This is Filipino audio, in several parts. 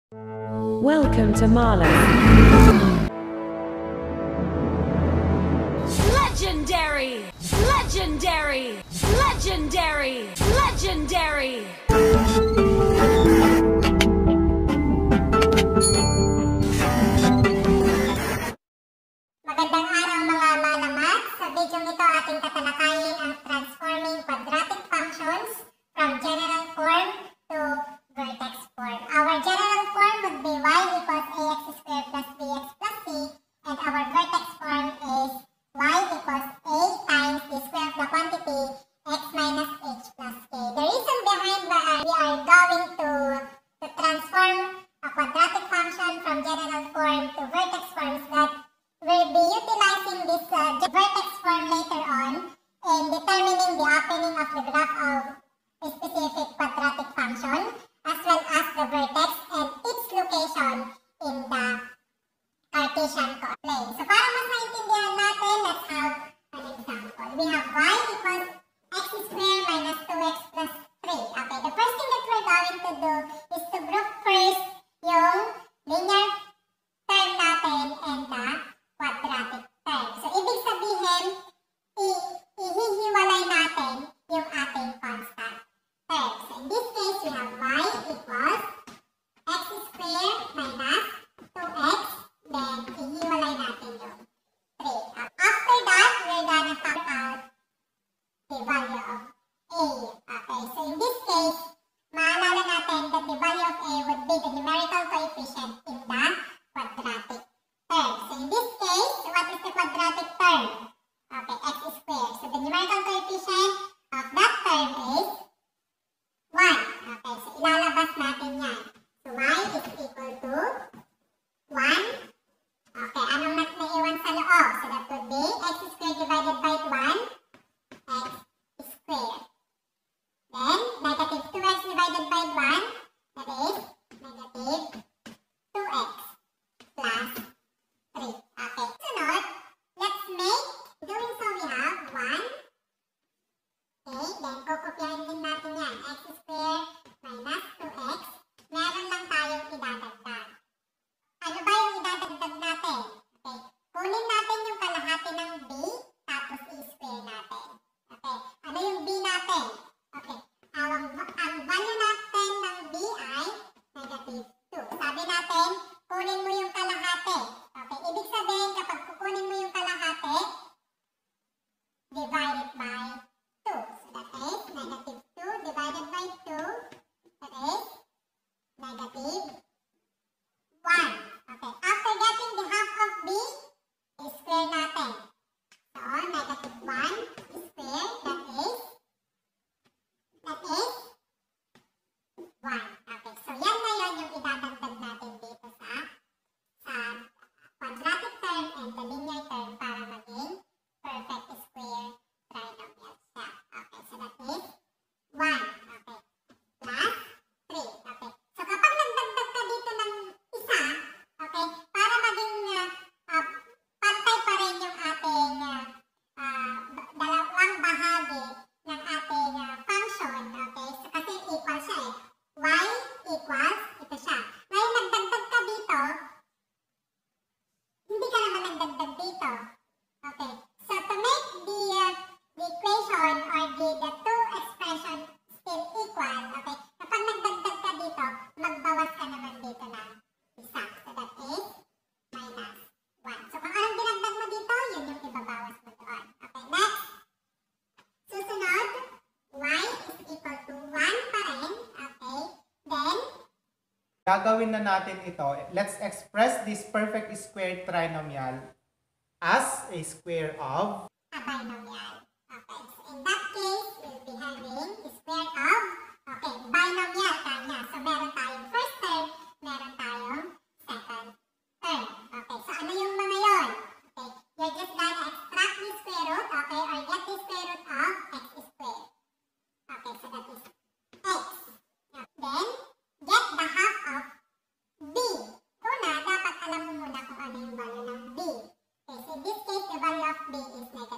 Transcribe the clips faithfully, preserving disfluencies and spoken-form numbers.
Welcome to Marla. Legendary! Legendary! Legendary! Legendary! Magandang araw mga malamat! Sa video ito ating tatalakayin ang transforming quadratic functions from general form to vertex form. Our general form would be y equals ax squared plus bx plus c, and our vertex form is y equals a times the square of the quantity x minus h plus k. The reason behind why we are going to, to transform a quadratic function from general form to vertex form is that we'll be utilizing this uh, vertex form later on in determining the opening of the graph of a specific quadratic function, as well as the vertex and its location in the Cartesian plane. So para mas maintindihan natin, let's have an example. We have y equals x squared minus two x plus three. Okay, the first thing that we're going to do is to group first yung linear term natin and the quadratic term. So ibig sabihin, i-hihiwalay natin yung ating constant term. So in this case, we have y equals x squared minus two x, then ihiwalay natin yung three. After that, we're gonna find out the value of a. Okay, so in this case, maalala natin that the value of a would be the numerical coefficient in the quadratic term. So in this case, what is the quadratic term? Okay, x squared. So the numerical coefficient of that term is one. Okay, so ilalabas natin yan. So y is equal to one. Okay, anong nat naiwan sa loob? So that would be x squared divided by one, x squared. Then, negative two x divided by one, that is negative two x plus three. Okay, sunod, let's make, doing so we have one. Okay, then kukopyahin din natin yan. X squared minus two x. Meron lang tayong idadagdag. Ano ba yung idadagdag natin? Okay, kunin natin yung kalahati ng b, tapos i-square natin. Okay, ano yung b natin? Okay, ang, ang value natin ng b ay negative two. Sabi natin, kunin mo yung kalahati. Okay, ibig sabihin kapag kukunin mo yung kalahati, divide it by two. So that is negative two divided by two, that is negative one. Okay, after getting the half of b, i-square natin. So, negative one square, that is, that is one. Okay, so yan na yun yung idadagdag natin dito sa, sa quadratic term and the linear term para maging perfect square trinomial siya. Okay, so that is one. Okay, plus three. Okay, so kapag nagdagdag ka dito ng isa, okay, para maging uh, uh, pantay pa rin yung ating uh, uh, dalawang bahagi ng ating uh, function, okay, so kasi equal siya eh. Y equals, ito siya. Ngayon nagdagdag ka dito, hindi ka naman nagdagdag dito. Okay, so to make the, uh, the equation or the, the two expressions still equal, okay, kapag nagdagdag ka dito, magbawas ka naman dito ng isa. So that is minus one. So kung anong dinagdag mo dito, yun yung ibabawas mo doon. Okay, next. Susunod, y is equal to one pa rin. Okay, then, gagawin na natin ito. Let's express this perfect square trinomial as a square of a binomial. Okay, so in that case, we'll be having the square of, okay, binomial kanya. So meron tayong first term, meron tayong second term. Okay, so ano yung mga yon? Okay, you're just gonna extract the square root, okay, or get the square root of x squared. Okay, so that is x. Then, get the half of b. Una, dapat alam mo muna kung ano yung value ng b. Okay, so in this case, the value of b is negative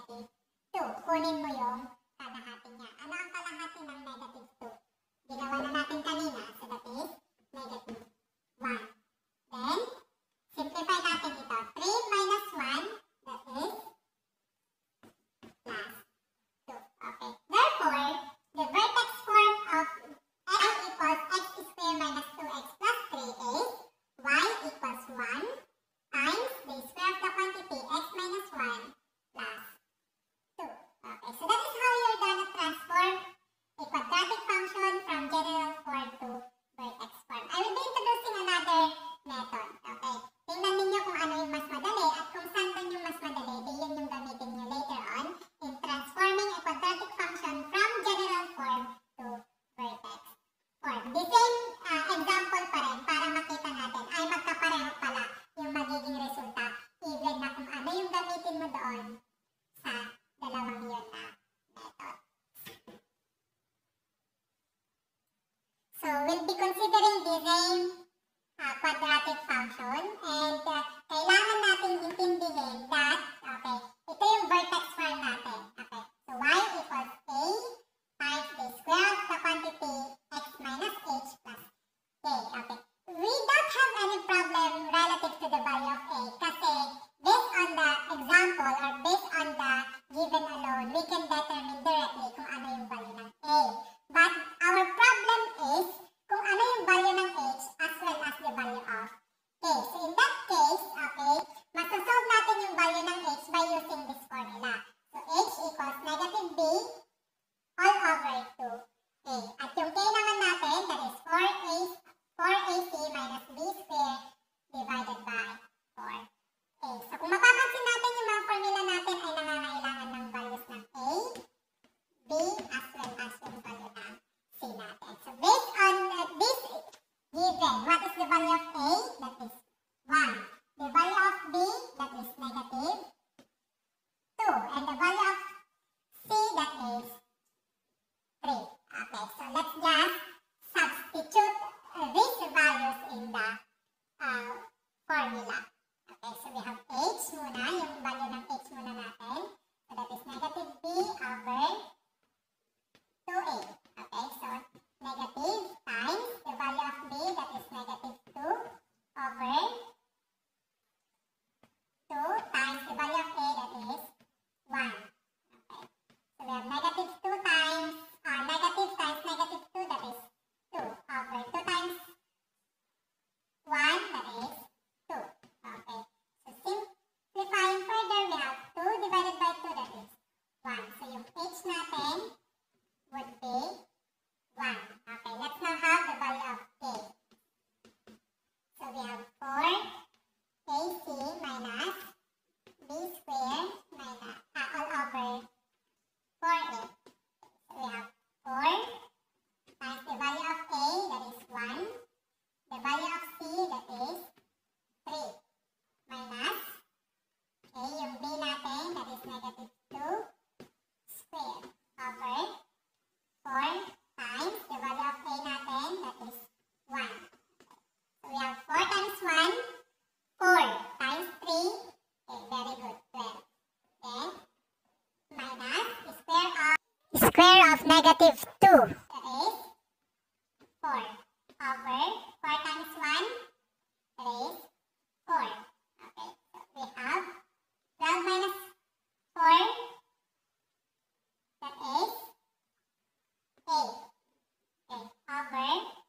quadratic function and uh, kailangan natin intindihin that, okay, ito yung vertex form natin. Okay, so y equals a times the square of the quantity x minus h plus k. Okay, we don't have any problem relative to the value of a kasi based on the example or based on the given alone, we can determine directly kung ano yung value ng a. But our problem is kung ano yung value ng h as well as the value of k. So in that case, okay, masasolve natin yung value ng h by using this formula. So h equals negative b all over two a. At yung k naman natin, that is four a, four a c minus b squared divided by four a. So kung mapapansin natin yung mga formula natin ay nangangailangan ng values ng a, b, as well as yung value ng c natin. So based on uh, this given, what is the value of a? That is one. The value of b, that is negative two. And the value of c, that is three. Okay, so let's just substitute uh, these values in the uh, formula. Okay, so we have h muna, yung value ng h muna natin. So that is negative b over two a. Okay, so negative times the value of b, that is negative two over two times the value of a, that is one. Okay, so we have negative two times, uh, negative times negative two, that is two over two times one, that is two. Okay, so simplifying further, we have two divided by two, that is one. So yung h natin would be one. Okay, let's now have the value of k. So we have four a c minus b squared minus uh, all over four a. So we have four times the value of a, that is one. The value of c, that is three. Minus a, yung b natin, that is negative two squared over four times the value of a natin, that is one. So we have four times one, four times three, okay, very good, twelve. Then, minus the square of, the square of negative two, that is four over four times one, that is four. Okay, so we have twelve minus four, that is eight. Okay, over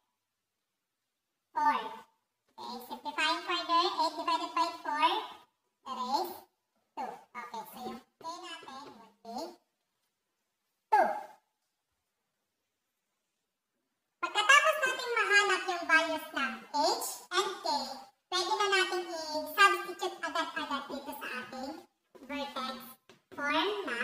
four. Okay, simplifying further, eight divided by four, that is two. Okay, so yung k natin would be two. Pagkatapos natin mahanap yung values ng h and k, pwede na natin i-substitute agad-agad dito sa ating vertex form na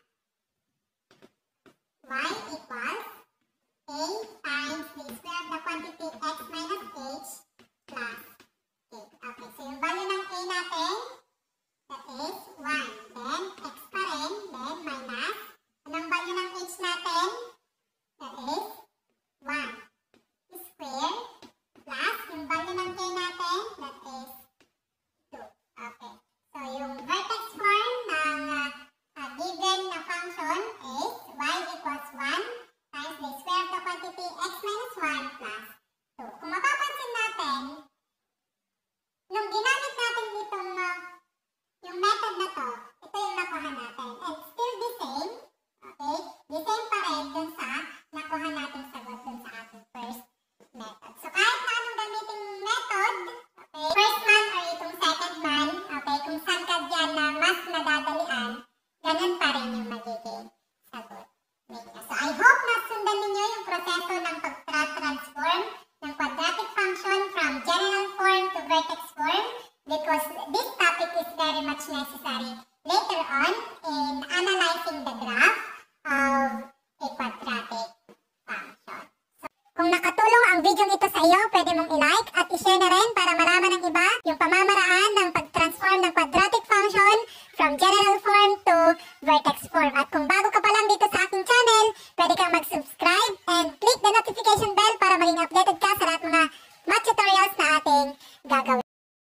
y equals a times the square of the quantity x minus h plus k. Okay, so yung value ng a natin, that is one. Then, x pa rin. Then, minus. Anong value ng h natin? That is one. Square plus yung value ng k natin, that is two. Okay. So, yung vertex form ng uh, uh, given na function is y equals one times the square of the quantity x minus one plus two. Kung mapapansin natin, nung ginamit natin itong uh, yung method na to, ito yung nakuha natin. And still the same, okay? The same pa rin dun sa nakuha natin sagot dun sa ating first method. So, kahit na anong gamitin method, okay, first man or itong second man, okay, kung saan ka dyan na mas nadadalian, ganun pa rin yung magiging sagot ninyo. So, I hope na sundan ninyo yung proseso ng pag-transform ng quadratic function from general form to vertex form because this topic is very much necessary later on in analyzing the graph of a quadratic function. So, kung nakatulong ang video ito sa iyo, pwede mong i-like at i-share na rin para malaman ng iba yung pamamaraan ng pag-transform ng quadratic function from general form to vertex form. At kung bago ka pa lang dito sa aking channel, pwede kang mag-subscribe and click the notification bell para maging updated ka sa lahat mga math tutorials na ating gagawin